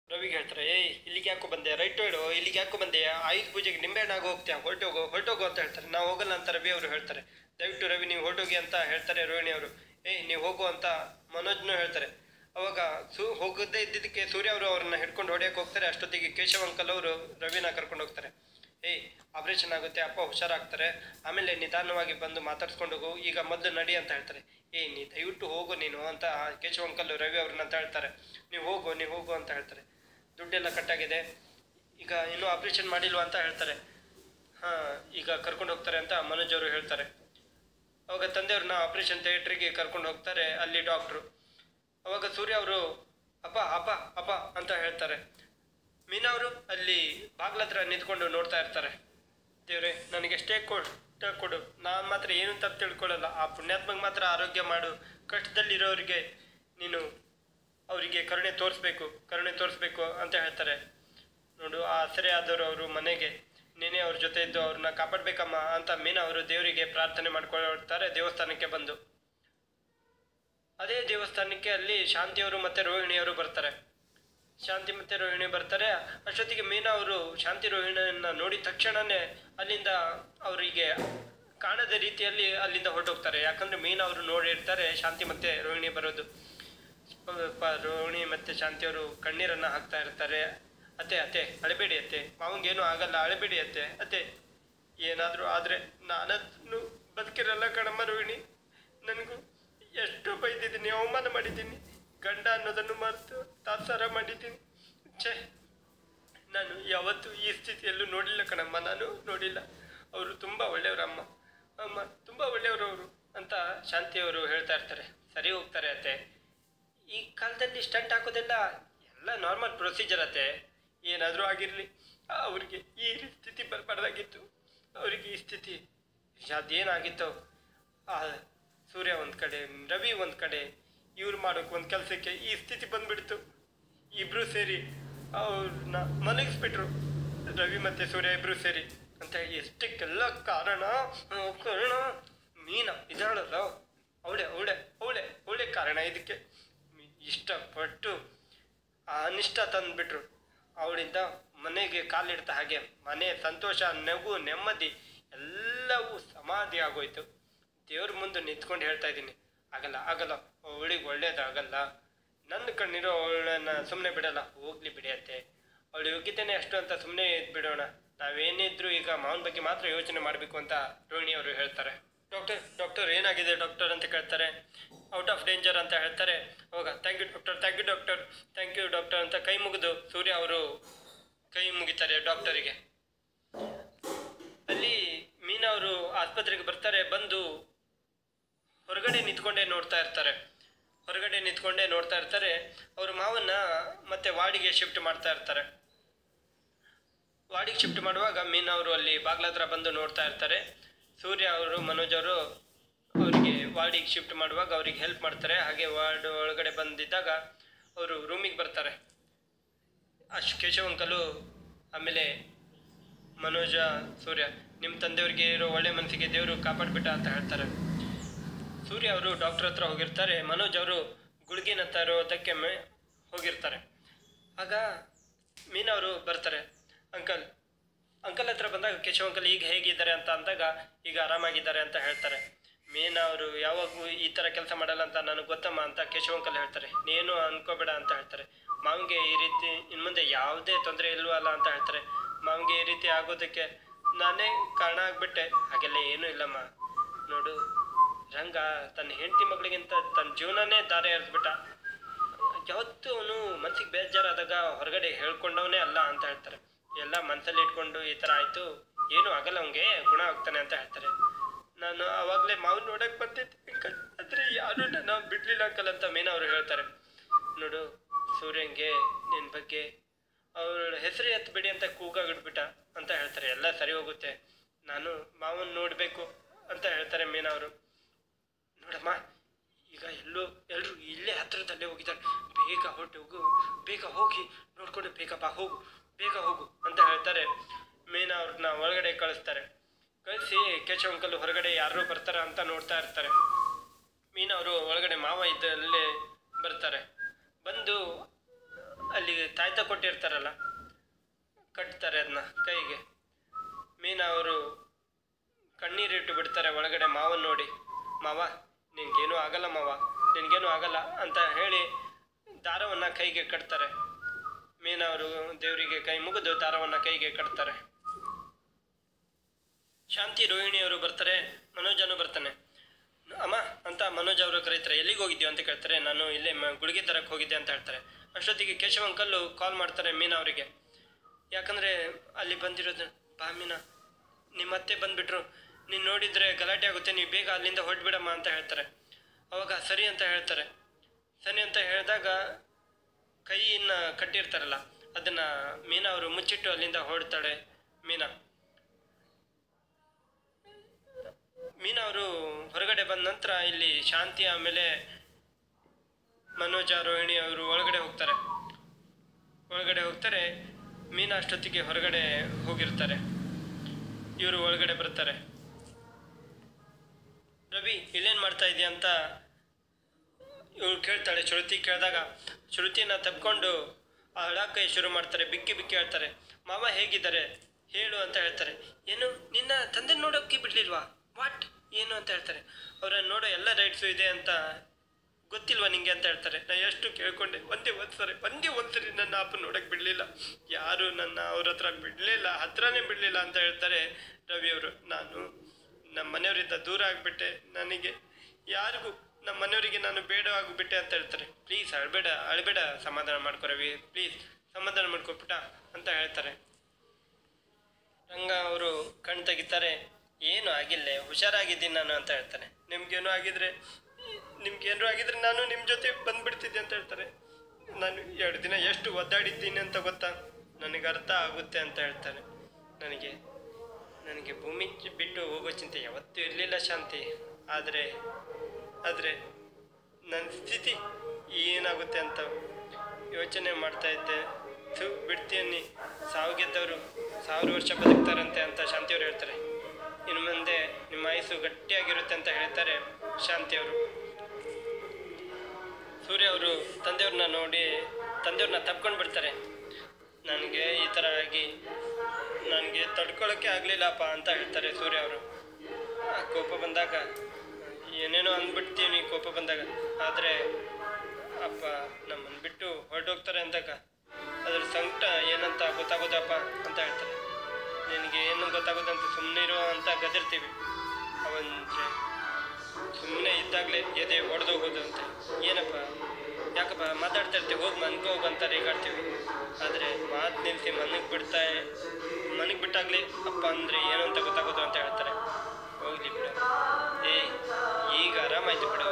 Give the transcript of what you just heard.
ರವಿಗೆ ಹೇಳ್ತಾರೆ, ಏಯ್ ಇಲ್ಲಿಗೆ ಯಾಕೋ ಬಂದೆ, ರೈಟ್ ಹೇಳು, ಇಲ್ಲಿಗೆ ಯಾಕೋ ಬಂದೆ, ಆಯುಧ ಪೂಜೆಗೆ ನಿಂಬೆಹಣ್ಣಾಗಿ ಹೋಗ್ತೀಯ, ಹೊರಟೋಗು ಅಂತ ಹೇಳ್ತಾರೆ. ನಾವು ಹೋಗಲ್ಲ ಅಂತ ರವಿ ಅವರು ಹೇಳ್ತಾರೆ. ದಯವಿಟ್ಟು ರವಿ ನೀವು ಹೊರಟೋಗಿ ಅಂತ ಹೇಳ್ತಾರೆ ರೋಹಿಣಿ ಅವರು. ಏಯ್ ನೀವು ಹೋಗು ಅಂತ ಮನೋಜ್ನು ಹೇಳ್ತಾರೆ. ಅವಾಗ ಹೋಗದೇ ಇದ್ದಿದ್ದಕ್ಕೆ ಸೂರ್ಯ ಅವರು ಅವ್ರನ್ನ ಹಿಡ್ಕೊಂಡು ಹೊಡೆಯಕ್ಕೆ ಹೋಗ್ತಾರೆ. ಅಷ್ಟೊತ್ತಿಗೆ ಕೇಶವ್ ಅಂಕಲ್ ಅವರು ರವಿನ ಕರ್ಕೊಂಡು ಹೋಗ್ತಾರೆ. ಏಯ್ ಆಪ್ರೇಷನ್ ಆಗುತ್ತೆ, ಅಪ್ಪ ಹುಷಾರಾಗ್ತಾರೆ, ಆಮೇಲೆ ನಿಧಾನವಾಗಿ ಬಂದು ಮಾತಾಡ್ಸ್ಕೊಂಡು ಹೋಗು, ಈಗ ಮೊದಲು ನಡಿ ಅಂತ ಹೇಳ್ತಾರೆ. ಏಯ್ ನೀ ದಯವಿಟ್ಟು ಹೋಗು ನೀನು ಅಂತ ಕೇಶವ್ ಅಂಕಲ್ ರವಿ ಅವ್ರನ್ನ ಅಂತ ಹೇಳ್ತಾರೆ. ನೀವು ಹೋಗು ಅಂತ ಹೇಳ್ತಾರೆ. ದುಡ್ಡೆಲ್ಲ ಕಟ್ಟಾಗಿದೆ, ಈಗ ಇನ್ನೂ ಆಪ್ರೇಷನ್ ಮಾಡಿಲ್ವಾ ಅಂತ ಹೇಳ್ತಾರೆ. ಹಾಂ ಈಗ ಕರ್ಕೊಂಡು ಹೋಗ್ತಾರೆ ಅಂತ ಮನೋಜ್ ಅವರು ಹೇಳ್ತಾರೆ. ಅವಾಗ ತಂದೆಯವ್ರನ್ನ ಆಪ್ರೇಷನ್ ಥಿಯೇಟ್ರಿಗೆ ಕರ್ಕೊಂಡು ಹೋಗ್ತಾರೆ. ಅಲ್ಲಿ ಡಾಕ್ಟ್ರು. ಅವಾಗ ಸೂರ್ಯ ಅವರು ಅಪ್ಪ ಅಪ್ಪ ಅಪ್ಪ ಅಂತ ಹೇಳ್ತಾರೆ. ಮೀನಾ ಅವರು ಅಲ್ಲಿ ಬಾಗ್ಲತ್ರ ನಿಂತ್ಕೊಂಡು ನೋಡ್ತಾ ಇರ್ತಾರೆ. ದೇವ್ರೆ ನನಗೆ ಎಷ್ಟೇ ಕೊಡು, ನಾನು ಮಾತ್ರ ಏನು ತಪ್ಪು ತಿಳ್ಕೊಳ್ಳಲ್ಲ, ಆ ಪುಣ್ಯಾತ್ಮಗೆ ಮಾತ್ರ ಆರೋಗ್ಯ ಮಾಡು, ಕಷ್ಟದಲ್ಲಿರೋರಿಗೆ ನೀನು ಅವರಿಗೆ ಕರುಣೆ ತೋರಿಸ್ಬೇಕು ಅಂತ ಹೇಳ್ತಾರೆ. ನೋಡು ಆ ಸೆರೆ ಆದವರು ಅವರು ಮನೆಗೆ ನೀನೇ ಅವ್ರ ಜೊತೆ ಇದ್ದು ಅವ್ರನ್ನ ಕಾಪಾಡಬೇಕಮ್ಮ ಅಂತ ಮೀನಾ ಅವರು ದೇವರಿಗೆ ಪ್ರಾರ್ಥನೆ ಮಾಡ್ಕೊಳ್ತಾರೆ. ದೇವಸ್ಥಾನಕ್ಕೆ ಬಂದು ಅದೇ ದೇವಸ್ಥಾನಕ್ಕೆ ಅಲ್ಲಿ ಶಾಂತಿಯವರು ಮತ್ತು ರೋಹಿಣಿಯವರು ಬರ್ತಾರೆ. ಶಾಂತಿ ಮತ್ತು ರೋಹಿಣಿ ಬರ್ತಾರೆ. ಅಷ್ಟೊತ್ತಿಗೆ ಮೀನಾ ಅವರು ಶಾಂತಿ ರೋಹಿಣಿಯನ್ನ ನೋಡಿದ ತಕ್ಷಣವೇ ಅಲ್ಲಿಂದ ಅವರಿಗೆ ಕಾಣದ ರೀತಿಯಲ್ಲಿ ಅಲ್ಲಿಂದ ಹೊರಟೋಗ್ತಾರೆ. ಯಾಕಂದರೆ ಮೀನಾ ಅವರು ನೋಡಿರ್ತಾರೆ ಶಾಂತಿ ಮತ್ತು ರೋಹಿಣಿ ಬರೋದು. ರೋಹಿಣಿ ಮತ್ತು ಶಾಂತಿಯವರು ಕಣ್ಣೀರನ್ನು ಹಾಕ್ತಾ ಇರ್ತಾರೆ. ಅತ್ತೆ ಅಳಬೇಡಿ ಅತ್ತೆ, ಮಾವಂಗೇನು ಆಗಲ್ಲ, ಅಳಬೇಡಿ ಅತ್ತೆ ಏನಾದರೂ ಆದರೆ ನಾನನ್ನು ಬದುಕಿರಲ್ಲ ಕಣಮ್ಮ ರೋಹಿಣಿ, ನನಗೂ ಎಷ್ಟು ಬೈದಿದ್ದೀನಿ, ಅವಮಾನ ಮಾಡಿದ್ದೀನಿ, ಗಂಡ ಅನ್ನೋದನ್ನು ಮರೆತು ತಾತ್ಸಾರ ಮಾಡಿದ್ದೀನಿ. ನಾನು ಯಾವತ್ತೂ ಈ ಸ್ಥಿತಿಯಲ್ಲೂ ನೋಡಿಲ್ಲ ಕಣಮ್ಮ, ನಾನು ನೋಡಿಲ್ಲ. ಅವರು ತುಂಬ ಒಳ್ಳೆಯವರು ಅಮ್ಮ ತುಂಬ ಒಳ್ಳೆಯವರು ಅವರು ಅಂತ ಶಾಂತಿಯವರು ಹೇಳ್ತಾ ಇರ್ತಾರೆ. ಸರಿ ಹೋಗ್ತಾರೆ ಅತ್ತೆ. ಈ ಕಾಲದಲ್ಲಿ ಸ್ಟಂಟ್ ಹಾಕೋದೆಲ್ಲ ಎಲ್ಲ ನಾರ್ಮಲ್ ಪ್ರೊಸೀಜರ್ ಅತ್ತೆ, ಏನಾದರೂ ಆಗಿರಲಿ, ಅವ್ರಿಗೆ ಈ ಸ್ಥಿತಿ ಬರಬಾರ್ದಾಗಿತ್ತು, ಅವರಿಗೆ ಈ ಸ್ಥಿತಿ ಅದೇನಾಗಿತ್ತೋ ಆ ಸೂರ್ಯ ಒಂದು ಕಡೆ, ರವಿ ಒಂದು ಕಡೆ, ಇವ್ರು ಮಾಡೋಕೆ ಒಂದು ಕೆಲಸಕ್ಕೆ ಈ ಸ್ಥಿತಿ ಬಂದುಬಿಡ್ತು. ಇಬ್ಬರು ಸೇರಿ ಅವ್ರನ್ನ ಮಲಗಿಸ್ಬಿಟ್ರು, ರವಿ ಮತ್ತು ಸೂರ್ಯ ಇಬ್ಬರು ಸೇರಿ ಅಂತ. ಎಷ್ಟಕ್ಕೆಲ್ಲ ಕಾರಣ ಮೀನಾ ಇದ್ದಾಳಲ್ಲ, ಅವಳೆ ಕಾರಣ ಇದಕ್ಕೆ. ಇಷ್ಟಪಟ್ಟು ಅನಿಷ್ಟ ತಂದುಬಿಟ್ರು. ಅವಳಿಂದ ಮನೆಗೆ ಕಾಲಿಡ್ತಾ ಹಾಗೆ ಮನೆ ಸಂತೋಷ, ನಗು, ನೆಮ್ಮದಿ ಎಲ್ಲವೂ ಸಮಾಧಿ ಆಗೋಯ್ತು. ದೇವ್ರ ಮುಂದೆ ನಿಂತ್ಕೊಂಡು ಹೇಳ್ತಾ ಇದ್ದೀನಿ, ಆಗಲ್ಲ ಅವಳಿಗೆ ಒಳ್ಳೇದಾಗಲ್ಲ, ನನ್ನ ಕಣ್ಣಿರೋ ಅವಳನ್ನ ಸುಮ್ಮನೆ ಬಿಡಲ್ಲ, ಹೋಗ್ಲಿ ಬಿಡಿಯತ್ತೆ, ಅವಳು ಯೋಗ್ಯತೆಯೇ ಅಷ್ಟು ಅಂತ ಸುಮ್ಮನೆ ಬಿಡೋಣ, ನಾವೇನಿದ್ರು ಈಗ ಮಾವನ ಬಗ್ಗೆ ಮಾತ್ರ ಯೋಚನೆ ಮಾಡಬೇಕು ಅಂತ ರೋಹಿಣಿ ಅವರು ಹೇಳ್ತಾರೆ. ಡಾಕ್ಟರ್ ಏನಾಗಿದೆ ಡಾಕ್ಟರ್ ಅಂತ ಕೇಳ್ತಾರೆ. ಔಟ್ ಆಫ್ ಡೇಂಜರ್ ಅಂತ ಹೇಳ್ತಾರೆ. ಅವಾಗ ಥ್ಯಾಂಕ್ ಯು ಡಾಕ್ಟರ್ ಅಂತ ಕೈ ಮುಗಿದು ಸೂರ್ಯ ಅವರು ಕೈ ಮುಗಿತಾರೆ ಡಾಕ್ಟರಿಗೆ. ಅಲ್ಲಿ ಮೀನಾ ಅವರು ಆಸ್ಪತ್ರೆಗೆ ಬರ್ತಾರೆ. ಬಂದು ಹೊರಗಡೆ ನಿಂತ್ಕೊಂಡೇ ನೋಡ್ತಾ ಇರ್ತಾರೆ. ಅವ್ರ ಮಾವನ್ನ ಮತ್ತೆ ವಾರ್ಡಿಗೆ ಶಿಫ್ಟ್ ಮಾಡ್ತಾ ಇರ್ತಾರೆ. ವಾರ್ಡಿಗೆ ಶಿಫ್ಟ್ ಮಾಡುವಾಗ ಮೀನಾ ಅವರು ಅಲ್ಲಿ ಬಾಗ್ಲ ಬಂದು ನೋಡ್ತಾ ಇರ್ತಾರೆ. ಸೂರ್ಯ ಅವರು ಮನೋಜ್ ಅವರು ಅವರಿಗೆ ವಾರ್ಡಿಗೆ ಶಿಫ್ಟ್ ಮಾಡುವಾಗ ಅವ್ರಿಗೆ ಹೆಲ್ಪ್ ಮಾಡ್ತಾರೆ. ಹಾಗೆ ವಾರ್ಡ್ ಒಳಗಡೆ ಬಂದಿದ್ದಾಗ ಅವರು ರೂಮಿಗೆ ಬರ್ತಾರೆ. ಕೇಶವ್ ಅಂಕಲು ಆಮೇಲೆ ಮನೋಜ, ಸೂರ್ಯ, ನಿಮ್ಮ ತಂದೆಯವ್ರಿಗೆ ಇರೋ ಒಳ್ಳೆ ಮನಸ್ಸಿಗೆ ದೇವರು ಕಾಪಾಡಿಬಿಟ್ಟ ಅಂತ ಹೇಳ್ತಾರೆ. ಸೂರ್ಯ ಅವರು ಡಾಕ್ಟರ್ ಹತ್ರ ಹೋಗಿರ್ತಾರೆ. ಮನೋಜ್ ಅವರು ಗುಳಿಗೆನ ತರೋದಕ್ಕೆ ಹೋಗಿರ್ತಾರೆ. ಆಗ ಮೀನಾ ಅವರು ಬರ್ತಾರೆ. ಅಂಕಲ್ ಹತ್ರ ಬಂದಾಗ ಕೇಶವ್ ಅಂಕಲ್ ಈಗ ಹೇಗಿದ್ದಾರೆ ಅಂತ ಅಂದಾಗ ಈಗ ಆರಾಮಾಗಿದ್ದಾರೆ ಅಂತ ಹೇಳ್ತಾರೆ. ಮೀನಾ ಅವರು ಯಾವಾಗೂ ಈ ಥರ ಕೆಲಸ ಮಾಡಲ್ಲ ಅಂತ ನನಗೆ ಗೊತ್ತಮ್ಮ ಅಂತ ಕೇಶವ್ ಅಂಕಲ್ ಹೇಳ್ತಾರೆ. ನೀನು ಅನ್ಕೋಬೇಡ ಅಂತ ಹೇಳ್ತಾರೆ. ಮಾವಿಗೆ ಈ ರೀತಿ ಇನ್ನು ಮುಂದೆ ಯಾವುದೇ ತೊಂದರೆ ಇಲ್ವಲ್ಲ ಅಂತ ಹೇಳ್ತಾರೆ. ಮಾವಿಗೆ ಈ ರೀತಿ ಆಗೋದಕ್ಕೆ ನಾನೇ ಕಾರಣ ಆಗಿಬಿಟ್ಟೆ, ಹಾಗೆಲ್ಲ ಏನೂ ಇಲ್ಲಮ್ಮ. ನೋಡು, ರಂಗ ತನ್ನ ಹೆಂಡತಿ ಮಗಳಿಗಿಂತ ತನ್ನ ಜೀವನನೇ ದಾರಿ ಎರೆದ್ಬಿಟ್ಟ. ಯಾವತ್ತೂ ಅವನು ಮನಸ್ಸಿಗೆ ಬೇಜಾರಾದಾಗ ಹೊರಗಡೆ ಹೇಳ್ಕೊಂಡವನೇ ಅಲ್ಲ ಅಂತ ಹೇಳ್ತಾರೆ. ಎಲ್ಲ ಮನಸ್ಸಲ್ಲಿ ಇಟ್ಕೊಂಡು ಈ ಥರ ಆಯಿತು, ಏನೂ ಆಗಲ್ಲ, ಅವನಿಗೆ ಗುಣ ಆಗ್ತಾನೆ ಅಂತ ಹೇಳ್ತಾರೆ. ನಾನು ಆವಾಗಲೇ ಮಾವು ನೋಡೋಕೆ ಬಂದಿದ್ದೆ ಅಂಕಲ್, ಆದರೆ ಯಾರೂ ನನ್ನ ಬಿಡಲಿಲ್ಲ ಅಂಕಲ್ ಅಂತ ಮೀನಾ ಅವರು ಹೇಳ್ತಾರೆ. ನೋಡು, ಸೂರ್ಯಂಗೆ ನಿನ್ನ ಬಗ್ಗೆ ಅವಳ ಹೆಸರು ಎತ್ತಬೇಡಿ ಅಂತ ಕೂಗಾಗಿಡ್ಬಿಟ್ಟ ಅಂತ ಹೇಳ್ತಾರೆ. ಎಲ್ಲ ಸರಿ ಹೋಗುತ್ತೆ, ನಾನು ಮಾವನ್ ನೋಡಬೇಕು ಅಂತ ಹೇಳ್ತಾರೆ ಮೀನಾ ಅವರು. ನೋಡಮ್ಮ, ಈಗ ಎಲ್ಲರೂ ಇಲ್ಲೇ ಹತ್ತಿರದಲ್ಲೇ ಹೋಗಿದ್ದಾರೆ, ಬೇಗ ಹೋಗಿ ನೋಡ್ಕೊಂಡು ಬೇಗ ಹೋಗು ಅಂತ ಹೇಳ್ತಾರೆ. ಮೀನಾ ಅವ್ರನ್ನ ಒಳಗಡೆ ಕಳಿಸ್ತಾರೆ. ಕಳಿಸಿ ಕೇಶವ್ ಅಂಕಲ್ ಹೊರಗಡೆ ಯಾರು ಬರ್ತಾರ ಅಂತ ನೋಡ್ತಾ ಇರ್ತಾರೆ. ಮೀನಾ ಅವರು ಒಳಗಡೆ ಮಾವ ಇದ್ದಲ್ಲೇ ಬರ್ತಾರೆ. ಬಂದು ಅಲ್ಲಿ ತಾಯ್ತ ಕೊಟ್ಟಿರ್ತಾರಲ್ಲ, ಕಟ್ತಾರೆ ಅದನ್ನ ಕೈಗೆ. ಮೀನಾ ಅವರು ಕಣ್ಣೀರಿಟ್ಟು ಬಿಡ್ತಾರೆ ಒಳಗಡೆ ಮಾವನ್ ನೋಡಿ. ಮಾವ ನಿನ್ಗೇನು ಆಗಲ್ಲ ಮಾವ, ನಿನಗೇನು ಆಗಲ್ಲ ಅಂತ ಹೇಳಿ ದಾರವನ್ನು ಕೈಗೆ ಕಟ್ತಾರೆ. ಮೀನಾ ಅವರು ದೇವರಿಗೆ ಕೈ ಮುಗಿದು ದಾರವನ್ನು ಕೈಗೆ ಕಟ್ತಾರೆ. ಶಾಂತಿ ರೋಹಿಣಿಯವರು ಬರ್ತಾರೆ, ಮನೋಜನು ಬರ್ತಾನೆ. ಅಮ್ಮ ಅಂತ ಮನೋಜ್ ಅವರು ಕರೀತಾರೆ. ಎಲ್ಲಿಗೆ ಹೋಗಿದ್ಯೋ ಅಂತ ಕೇಳ್ತಾರೆ. ನಾನು ಇಲ್ಲೇ ಗುಳಿಗೆ ತರಕ್ಕೆ ಹೋಗಿದ್ದೆ ಅಂತ ಹೇಳ್ತಾರೆ. ಅಷ್ಟೊತ್ತಿಗೆ ಕೇಶವ ಅಂಕಲ್ಲು ಕಾಲ್ ಮಾಡ್ತಾರೆ ಮೀನಾ ಅವರಿಗೆ. ಯಾಕಂದರೆ ಅಲ್ಲಿ ಬಂದಿರೋದು, ಬಾ ಮೀನಾ ನಿಮ್ಮತ್ತೆ ಬಂದುಬಿಟ್ರು, ನೀನು ನೋಡಿದರೆ ಗಲಾಟೆ ಆಗುತ್ತೆ, ನೀವು ಬೇಗ ಅಲ್ಲಿಂದ ಹೊರಟ್ಬಿಡಮ್ಮ ಅಂತ ಹೇಳ್ತಾರೆ. ಅವಾಗ ಸರಿ ಅಂತ ಹೇಳ್ತಾರೆ. ಸರಿ ಅಂತ ಹೇಳಿದಾಗ ಕೈಯನ್ನು ಕಟ್ಟಿರ್ತಾರಲ್ಲ ಅದನ್ನು ಮೀನಾ ಅವರು ಮುಚ್ಚಿಟ್ಟು ಅಲ್ಲಿಂದ ಹೊರಡ್ತಾಳೆ. ಮೀನಾ ಅವರು ಹೊರಗಡೆ ಬಂದ ನಂತರ ಇಲ್ಲಿ ಶಾಂತಿ ಆಮೇಲೆ ಮನೋಜ ರೋಹಿಣಿ ಅವರು ಒಳಗಡೆ ಹೋಗ್ತಾರೆ. ಮೀನಾ ಅಷ್ಟೊತ್ತಿಗೆ ಹೊರಗಡೆ ಹೋಗಿರ್ತಾರೆ. ಇವರು ಒಳಗಡೆ ಬರ್ತಾರೆ. ರವಿ ಇಲ್ಲೇನು ಮಾಡ್ತಾ ಇದೆಯಾ ಅಂತ ಇವಳು ಕೇಳ್ತಾಳೆ. ಶ್ರುತಿ ಕೇಳಿದಾಗ ಶ್ರುತಿನ ತಪ್ಕೊಂಡು ಅಳಕ್ಕೆ ಶುರು ಮಾಡ್ತಾರೆ. ಬಿಕ್ಕಿ ಹೇಳ್ತಾರೆ, ಮಾವ ಹೇಗಿದ್ದಾರೆ ಹೇಳು ಅಂತ ಹೇಳ್ತಾರೆ. ಏನು ನಿನ್ನ ತಂದೆ ನೋಡೋಕ್ಕೆ ಬಿಡ್ಲಿಲ್ವಾ? ವಾಟ್ ಏನು ಅಂತ ಹೇಳ್ತಾರೆ. ಅವರನ್ನು ನೋಡೋ ಎಲ್ಲ ರೈಟ್ಸು ಇದೆ ಅಂತ ಗೊತ್ತಿಲ್ವಾ ನಿಂಗೆ ಅಂತ ಹೇಳ್ತಾರೆ. ನಾನು ಎಷ್ಟು ಕೇಳ್ಕೊಂಡೆ, ಒಂದೇ ಒಂದ್ಸರಿ ನನ್ನ ಅಪ್ಪ ನೋಡೋಕ್ಕೆ ಬಿಡಲಿಲ್ಲ, ಯಾರು ನನ್ನ ಅವ್ರ ಹತ್ರ ಬಿಡಲಿಲ್ಲ, ಹತ್ರನೇ ಬಿಡಲಿಲ್ಲ ಅಂತ ಹೇಳ್ತಾರೆ ರವಿಯವರು. ನಾನು ನಮ್ಮ ಮನೆಯವರಿಂದ ದೂರ ಆಗಿಬಿಟ್ಟೆ, ನನಗೆ ಯಾರಿಗೂ ನಮ್ಮ ಮನೆಯವರಿಗೆ ನಾನು ಬೇಡ ಆಗಿಬಿಟ್ಟೆ ಅಂತ ಹೇಳ್ತಾರೆ. ಪ್ಲೀಸ್ ಅಳಬೇಡ, ಸಮಾಧಾನ ಮಾಡ್ಕೊ ರವಿ, ಪ್ಲೀಸ್ ಸಮಾಧಾನ ಮಾಡ್ಕೊಬಿಟ್ಟ ಅಂತ ಹೇಳ್ತಾರೆ. ರಂಗ ಅವರು ಕಣ್ ತೆಗಿತಾರೆ. ಏನು ಆಗಿಲ್ಲ, ಹುಷಾರಾಗಿದ್ದೀನಿ ನಾನು ಅಂತ ಹೇಳ್ತಾನೆ. ನಿಮ್ಗೇನೋ ಆಗಿದ್ರೆ ನಾನು ನಿಮ್ಮ ಜೊತೆ ಬಂದ್ಬಿಡ್ತಿದ್ದೆ ಅಂತ ಹೇಳ್ತಾರೆ. ನಾನು 2 ದಿನ ಎಷ್ಟು ಒದ್ದಾಡಿದ್ದೀನಿ ಅಂತ ಗೊತ್ತಾ, ನನಗೆ ಅರ್ಥ ಆಗುತ್ತೆ ಅಂತ ಹೇಳ್ತಾರೆ. ನನಗೆ ಭೂಮಿ ಬಿಟ್ಟು ಹೋಗೋ ಚಿಂತೆ ಯಾವತ್ತೂ ಇರಲಿಲ್ಲ ಶಾಂತಿ. ಆದರೆ ನನ್ನ ಸ್ಥಿತಿ ಏನಾಗುತ್ತೆ ಅಂತ ಯೋಚನೆ ಮಾಡ್ತಾ ಇದ್ದೆ. ಬಿಡ್ತೀನಿ, ಸಾವು ಗೆದ್ದವರು 1000 ವರ್ಷ ಬದುಕ್ತಾರಂತೆ ಅಂತ ಶಾಂತಿಯವರು ಹೇಳ್ತಾರೆ. ಇನ್ನು ಮುಂದೆ ನಿಮ್ಮ ಆಯುಸ್ಸು ಗಟ್ಟಿಯಾಗಿರುತ್ತೆ ಅಂತ ಹೇಳ್ತಾರೆ ಶಾಂತಿಯವರು. ಸೂರ್ಯ ಅವರು ತಂದೆಯವ್ರನ್ನ ತಪ್ಕೊಂಡು ಬಿಡ್ತಾರೆ. ನನಗೆ ಈ ಥರ ಆಗಿ ನನಗೆ ತಡ್ಕೊಳ್ಳೋಕ್ಕೆ ಆಗಲಿಲ್ಲಪ್ಪ ಅಂತ ಹೇಳ್ತಾರೆ ಸೂರ್ಯ ಅವರು. ಕೋಪ ಬಂದಾಗ ಏನೇನೋ ಅಂದ್ಬಿಡ್ತೀನಿ ಕೋಪ ಬಂದಾಗ, ಆದರೆ ಅಪ್ಪ ನಮ್ಮನ್ನು ಬಿಟ್ಟು ಹೊರಟೋಗ್ತಾರೆ ಅಂದಾಗ ಅದ್ರ ಸಂಕಟ ಏನಂತ ಗೊತ್ತಾಗೋದಪ್ಪ ಅಂತ ಹೇಳ್ತಾರೆ. ನಿನಗೆ ಏನು ಗೊತ್ತಾಗೋದಂತ ಸುಮ್ಮನೆ ಇರೋ ಅಂತ ಗದಿರ್ತೀವಿ. ಅವಂದ್ರೆ ಸುಮ್ಮನೆ ಇದ್ದಾಗಲೇ ಎದೆ ಹೊಡೆದೋಗೋದು ಅಂತ. ಏನಪ್ಪ ಯಾಕಪ್ಪ ಮಾತಾಡ್ತಾ ಇರ್ತೀವಿ, ಹೋಗಿ ಮನ್ಕೋಗಿ ಅಂತ ರೇಗಾಡ್ತೀವಿ. ಆದರೆ ಮಾತು ನಿಲ್ಲಿಸಿ ಮನೆಗೆ ಬಿಟ್ಟಾಗಲೇ ಅಪ್ಪ ಅಂದರೆ ಏನು ಅಂತ ಗೊತ್ತಾಗೋದು ಅಂತ ಹೇಳ್ತಾರೆ. ಹೋಗ್ಲಿ ಬಿಡು, ಈಗ ಆರಾಮಾಯ್ತು ಬಿಡು,